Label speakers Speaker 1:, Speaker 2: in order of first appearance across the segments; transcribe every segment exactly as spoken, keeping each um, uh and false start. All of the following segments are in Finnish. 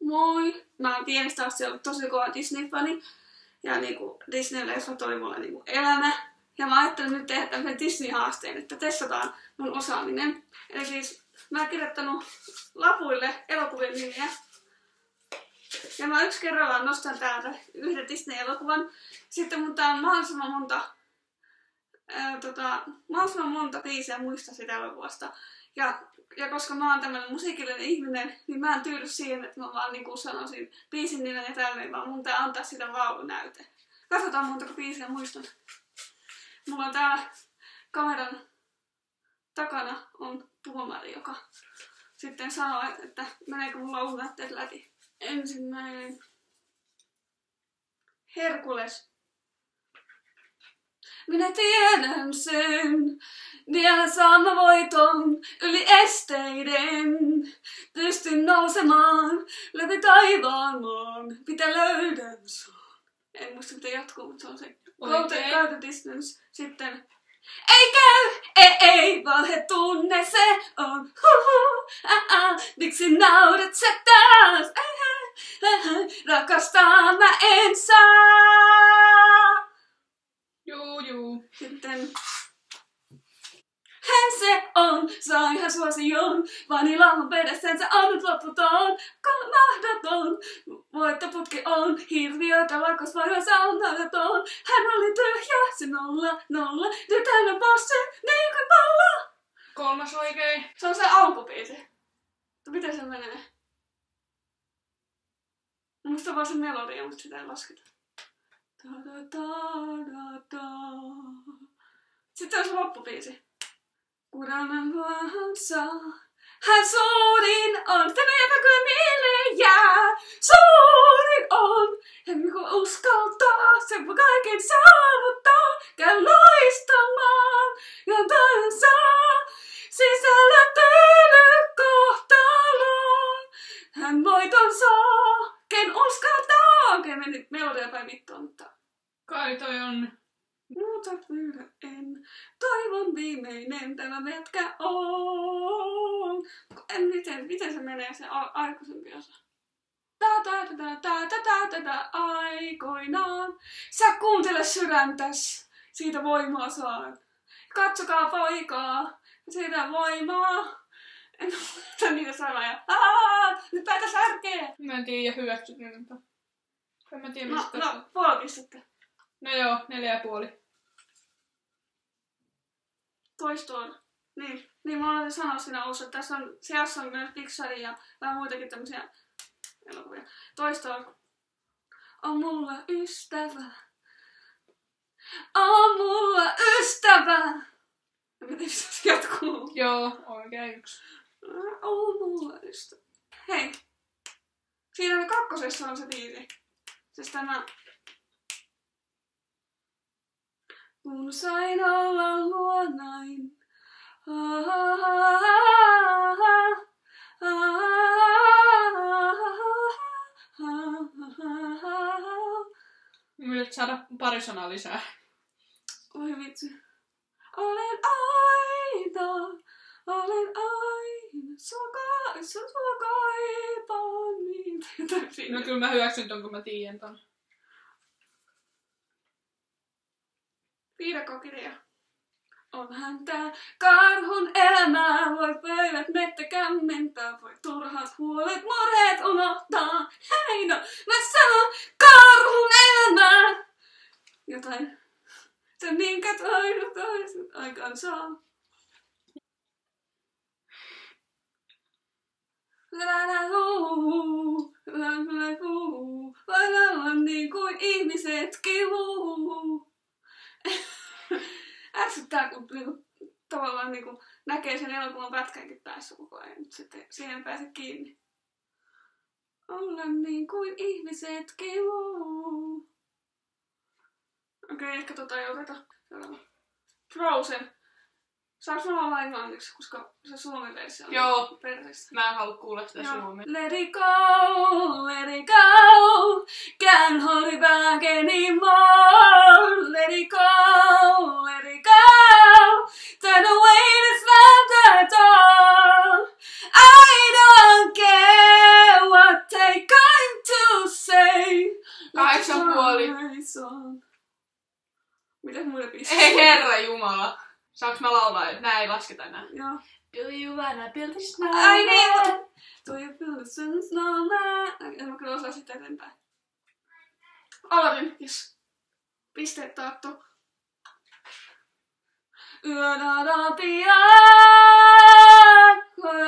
Speaker 1: Moi! Mä oon pienestä asti ollut tosi kova Disney-fani. Ja niinku Disney-leffat oli mulle niinku elämä. Ja mä ajattelin nyt tehdä tämmöisen Disney-haasteen, että testataan mun osaaminen. Eli siis mä oon kirjoittanut lapuille elokuvien nimiä. Ja mä yksi kerrallaan nostan täältä yhden Disney-elokuvan. Sitten mun tää on mahdollisimman monta, ää, tota, mahdollisimman monta biisiä muista sitä elokuvasta. Ja, ja koska mä oon tämmönen musiikillinen ihminen, niin mä en tyydy siihen, että mä vaan niinku sanoisin biisin nimen ja tälleen, vaan mun tää antaa sitä laulunäyte. Katsotaan montako biisiä muistan. Mulla on täällä kameran takana on tuomari, joka sitten sanoo, että meneekö mun laulunäytteet läpi. Ensimmäinen. Herkules. Minä tiedän sen, vielä saamme voiton yli esteiden. Pystyn nousemaan läpi taivaan maan, mitä löydän sun. En muista miten jatkuu, mutta se on se. Go the distance. Sitten. Ei käy, ei, ei, valhe tunne se on. Huhu, ah, ah, miksi naurat sä taas? Ah, ah, ah, rakastaa mä en saa.
Speaker 2: Juu, juu.
Speaker 1: Sitten. Hän se on, sai hän suosion, vanilahon vedessensä on nyt loputon, mahdoton. Voittoputki on, hirviötä lakos vaiheessa on naudaton. Hän oli tyhjä, se nolla, nolla, nyt hän on bossi, niin kuin nolla.
Speaker 2: Kolmas oikein.
Speaker 1: Se on se alkubiisi. Miten se menee? Musta vaan se melodia, mutta sitä ei lasketa. Da, da, da, da, da. Sitten on se loppubiisi. Kurannan vahansa, hän suurin on, tämä jäpä kyllä mieleen jää. Suurin on, hän kun uskaltaa, sen voi kaiken saavuttaa. Käy loistamaan, ja tämän saa, sisällä tyydy kohtaloon. Hän voiton saa, ken uskaltaa. Okei, meni melodia päin vittua, mutta
Speaker 2: Kai toi on.
Speaker 1: muuta pyydä en, toivon viimeinen tämä metkä on. En, miten, miten se menee se a- aikaisempi osa? Ta ta ta ta ta ta ta ta aikoinaan. Sä kuuntele sydäntäs, siitä voimaa saan. Katsokaa poikaa, siitä voimaa. En muista niitä sanoja. Aa, nyt päätä särkee.
Speaker 2: Mä en tiedä hyväksyt niitä. En mä tiedä
Speaker 1: No,
Speaker 2: mistä.
Speaker 1: no puoli pistettä.
Speaker 2: No joo, neljä ja puoli.
Speaker 1: Toistoon. Niin, niin mä olen sanoa siinä alussa, että tässä on, seassa on myös Pixarin ja vähän muitakin tämmöisiä elokuvia. Toistoon. On mulla ystävä. On mulla ystävä. Miten se jatkuu?
Speaker 2: Joo, oikein yksi.
Speaker 1: On mulla ystävä. Hei. Siinä kakkosessa on se biisi. Siis tämä. Kun sain olla luonain.
Speaker 2: Nyt saada pari sanaa lisää.
Speaker 1: Oi vitsi. Olen aina, olen aina, sua, ka- sua kaipaan niin.
Speaker 2: No kyllä mä hyväksyn ton, kun mä tiedän ton.
Speaker 1: Viidakokirja. Onhan tää karhun elämää, voi pöydät mettä kämmentää, voi turhat huolet, murheet unohtaa. Hei no, mä sanon karhun elämää. Jotain. Se minkä toivot toiset aikaan saa. Läläluu, läläluu, vai lailla niin kuin ihmiset kivuu. Ärsyttää, kun niinku, tavallaan niinku, näkee sen elokuvan pätkänkin päässä koko ajan, mutta sitten siihen ei pääse kiinni. Olla niin kuin ihmiset kivuu. Okei, okay, ehkä tota ei oteta. Frozen. Saanko mä olla englanniksi, koska se suomen versio on
Speaker 2: Joo.
Speaker 1: perseestä.
Speaker 2: Mä en halua kuulla sitä
Speaker 1: Joo.
Speaker 2: suomea.
Speaker 1: Let it go, let it go, can't hold it back anymore. Let it go, let it go, turn away this love at all. I don't care what they call. Mitäs muita biisejä?
Speaker 2: Ei herra jumala. Saanko mä laulaa? Nää ei lasketa enää.
Speaker 1: Joo.
Speaker 2: Do you wanna build a snowman?
Speaker 1: Ai niin, mutta... Do you build a snowman? En mä kyllä osaa sitä eteenpäin. Aloitin, jes. Pisteet taattu. Yödada pian.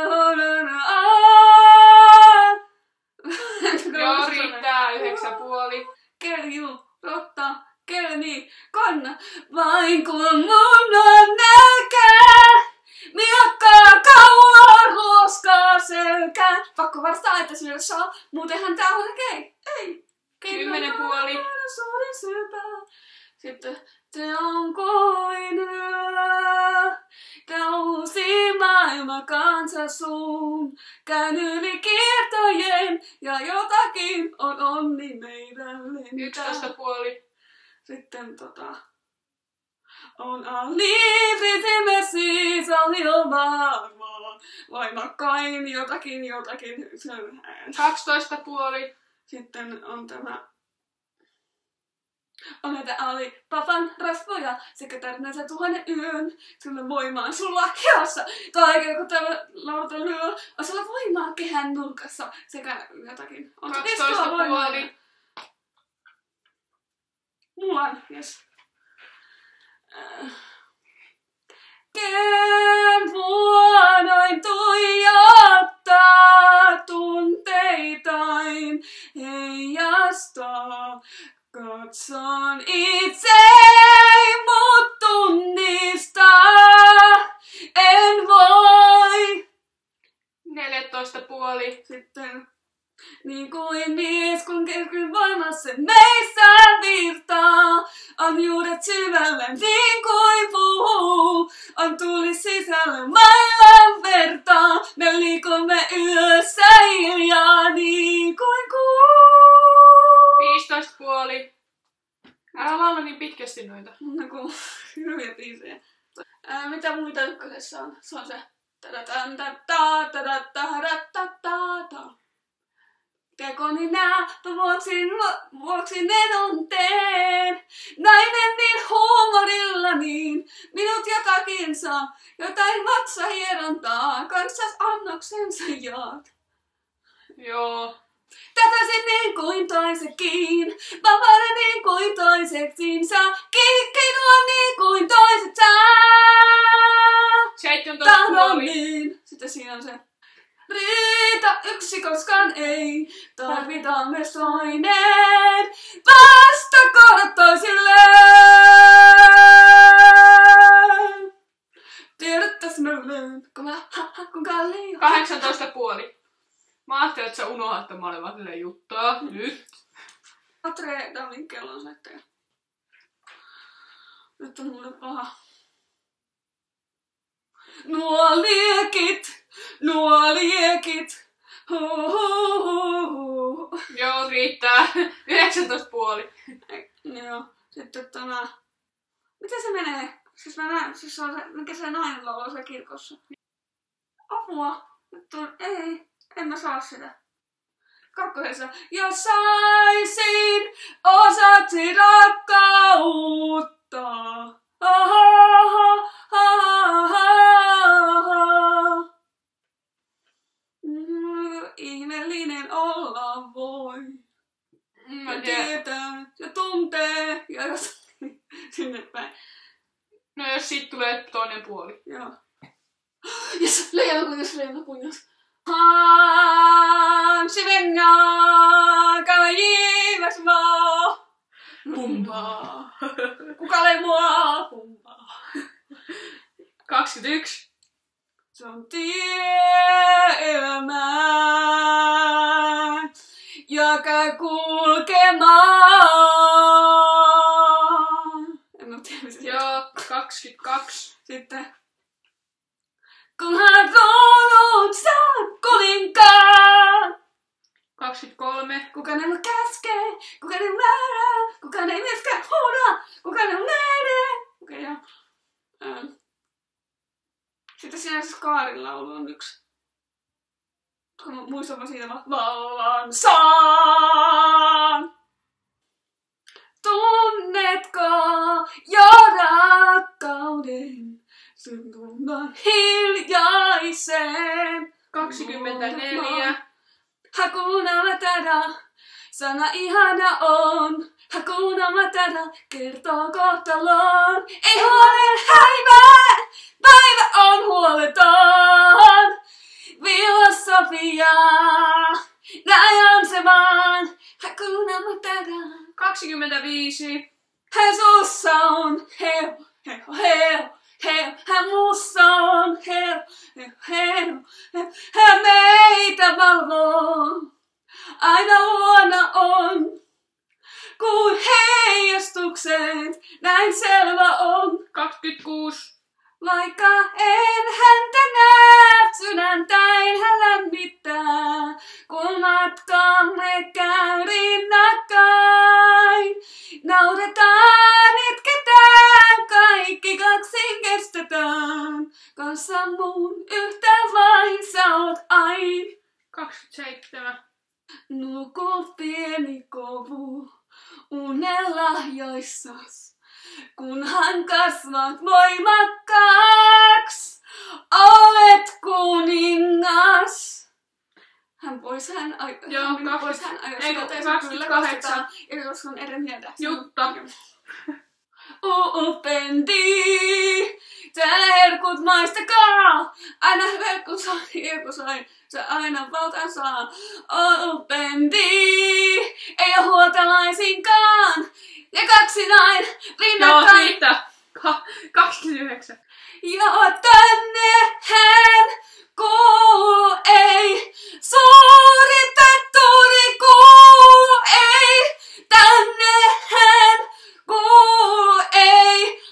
Speaker 2: Joo, riittää. Yhdeksän puoli.
Speaker 1: Kelju, rotta, kelmi, kanna. Vain kun mun on nälkää. Miakkaa kauan ruoskaa selkää. Pakko vastaa, että syödä saa. Muutenhan tää on okei. Ei.
Speaker 2: Kymmenen puoli.
Speaker 1: Suuri syöpä. Sitten te on kuin yö. Kausi maailma kansa suun. Käyn yli kiertojen ja jotakin on onni meidän lentää.
Speaker 2: Yksitoista puoli.
Speaker 1: Sitten tota... On a livre merci varmaan. Voimakkain jotakin jotakin.
Speaker 2: Kaksitoista puoli.
Speaker 1: Sitten on tämä... On näitä Ali Papan rasvoja sekä tärnänsä tuhannen yön. Sulla voimaan sulla hiossa. Tai kun tämä lauta lyö. On sulla voimaa kehän nurkassa sekä jotakin. On
Speaker 2: Kaksitoista puoli.
Speaker 1: Mulan, jes. Ken vuonoin tuijottaa tunteitain heijastaa. Katson itsei mut tunnistaa. En voi.
Speaker 2: Neljätoista puoli.
Speaker 1: Sitten niin kuin mies, kun kerkyn voimassa meissä virtaa. On juuret syvällä niin kuin puu. On tuli sisällä maillan vertaa. Me liikumme yössä hiljaa niin kuin kuu.
Speaker 2: Viisitoista puoli. Älä laula niin pitkästi noita.
Speaker 1: No kun hyviä biisejä. Ää, mitä muita ykkösessä on? Se on se. Tekoni nää, vuoksi, vuoksi nedon teen. Nainen niin huumorilla niin, minut jotakin saa. Jotain vatsahierontaa, kanssas annoksensa jaat.
Speaker 2: Joo.
Speaker 1: Tätäsin niin kuin toisekin, vapaana niin kuin toiseksiin saa. Kiinua niin kuin toiset saa.
Speaker 2: seitsemäntoista puoli.
Speaker 1: Niin. Sitten siinä on se. Riitä yksi koskaan ei, tarvitaan myös toinen. Vastakohdat toisilleen. Tiedät täsmälleen, kun mä ha kun kalli.
Speaker 2: kahdeksantoista puoli. Mä ajattelin, että sä unohdat, että mä olin vaan silleen juttaa. Nyt.
Speaker 1: Atre Downin kellon soittaja. Nyt on mulle paha. Nuo liekit, nuo liekit. Huhuhuhu.
Speaker 2: Joo, riittää. yhdeksäntoista puoli.
Speaker 1: Joo, sitten tämä... Miten se menee? Siis mä näen, siis se on se, mikä se nainen laulaa siellä kirkossa. Apua. Nyt on, ei, en mä saa sitä. Kakkosessa. Jos saisin osaksi rakkautta. Aha, aha, mm, ihmeellinen olla voi.
Speaker 2: Mä
Speaker 1: Ja
Speaker 2: tiedän.
Speaker 1: tietää ja tuntee ja jos sinne päin.
Speaker 2: No jos siitä tulee toinen puoli.
Speaker 1: Joo. Jes, leijona kuningas, leijona kuningas. Haan, sivenga, kalajiiväs maa. Pumpaa. Kuka le mua? Pumpaa.
Speaker 2: kaksikymmentäyksi.
Speaker 1: Se on tie elämään, joka kulkemaan. En mä tiedä, mitä se
Speaker 2: Joo, kaksikymmentäkaksi.
Speaker 1: sitten. Kunhan koulun saan kuninkaan.
Speaker 2: kaksikymmentäkolme.
Speaker 1: Kukaan ei voi käskee, kukaan ei määrää, kukaan ei myöskään huuda, kukaan ei menee. Okei, okay, joo. Ähm. Sitten siinä se Kaarin laulu on yksi. Kun mä muistan vaan siitä vaan vallan saan. Tunnetko jo
Speaker 2: kaksikymmentäneljä.
Speaker 1: Hakuna Matata, sana ihana on. Hakuna Matata, kertoo kohtalon. Ei huolen häivää, päivä on huoleton. Filosofia, näin on se vaan. Hakuna Matata.
Speaker 2: kaksikymmentäviisi.
Speaker 1: Hän sussa on heo, heo, heo, heo. Hän mussa on heo, heo, heo, heo. Hän meitä valvoo. Aina luona on, kuin heijastukset, näin selvä on.
Speaker 2: kaksikymmentäkuusi.
Speaker 1: Vaikka en häntä näe, sydäntäin hän lämmittää, kun matkamme käy rinnakkain. Nauretaan, itketään, kaikki kaksin kestetään, kanssa mun yhtä vain sä oot aina.
Speaker 2: kaksikymmentäseitsemän.
Speaker 1: Nuku pieni kovu unelahjoissas, kunhan kasvat voimakkaaksi, olet kuningas. Hän pois hän aika.
Speaker 2: Joo,
Speaker 1: hän pois
Speaker 2: kaksikymmentä
Speaker 1: hän aika.
Speaker 2: ei, kaksikymmentäkahdeksan.
Speaker 1: Ja koska on eri mieltä.
Speaker 2: Jutta.
Speaker 1: Uupendi, täällä herkut maistakaa. Aina herkut sai, herkut sai, se aina valta saa. Uupendi, ei oo huolta laisinkaan. Ja kaksi näin rinnakkain.
Speaker 2: Joo, riittää. Ka- kaksikymmentäyhdeksän.
Speaker 1: Ja tänne hän kuuluu, ei suoritettuuri kuuluu, ei tänne hän kuuluu, ei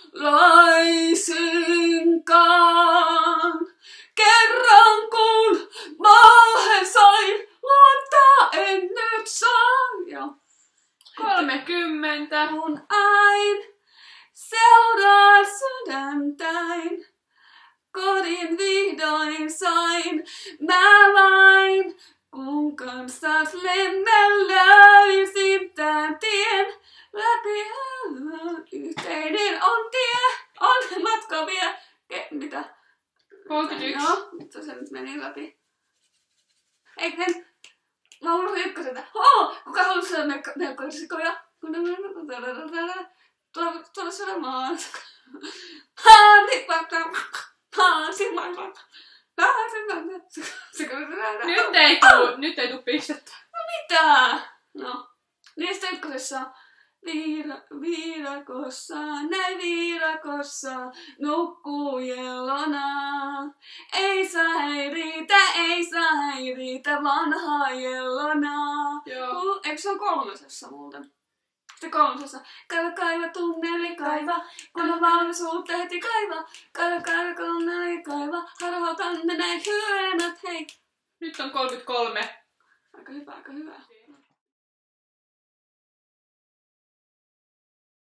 Speaker 1: laisinkaan. Kerran kun maahan sain, luottaa en nyt saa. Ja
Speaker 2: kolmekymmentä.
Speaker 1: kun ain seuraa sydäntäin, kodin vihdoin sain, mä vain kun kanssasemme löysin tän tien läpi. Yhteinen on tie, on matka vie. Ke, mitä?
Speaker 2: kolmekymmentäyksi.
Speaker 1: Joo, mutta se nyt meni läpi. Eikö ne? Mä unohdin ykköseltä. Oo, kuka halusi olla melkoisikoja? Tuolla siellä maassa.
Speaker 2: Nyt ei tuu, nyt ei tuu pistettä.
Speaker 1: Mitä? No. Niistä ykkösessä viira, viirakossa, näin viirakossa, nukkuu jellona. Ei saa häiritä, ei saa häiritä, vanhaa jellona.
Speaker 2: Joo.
Speaker 1: Eikö se on kolmosessa muuten? Sitten kolmosessa. Kaiva, kaiva, tunneli, kaiva. Kun on valmis uutta heti kaiva. Kaiva, kaiva, tunneli, kaiva. Harhautan ne näin hyönät, hei.
Speaker 2: Nyt on kolmekymmentäkolme.
Speaker 1: Aika hyvä, aika hyvä.